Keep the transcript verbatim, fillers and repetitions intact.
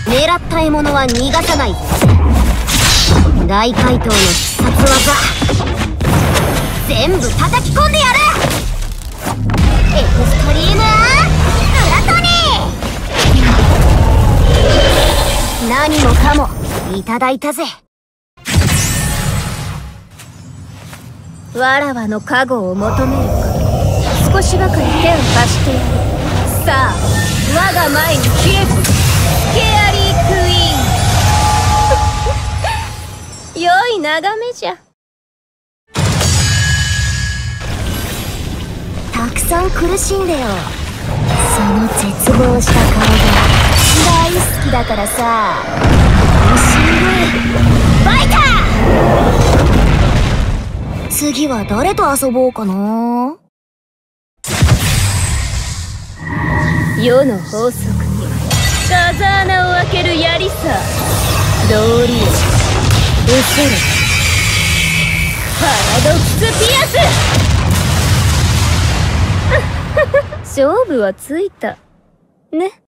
狙った獲物は逃がさない。大怪盗の必殺技全部叩き込んでやる。エクストリームプラトニー。何もかもいただいたぜ。わらわの加護を求めるか。少しばかり手を貸してやる。さあ我が前にひれ伏すスケアリークイーン。良い眺めじゃ。たくさん苦しんでよ。その絶望した顔が大好きだからさ。しんどいバイター。次は誰と遊ぼうかな。世の法則に風穴を開ける槍さ。道理を失せるパラドクスピアス。勝負はついたね。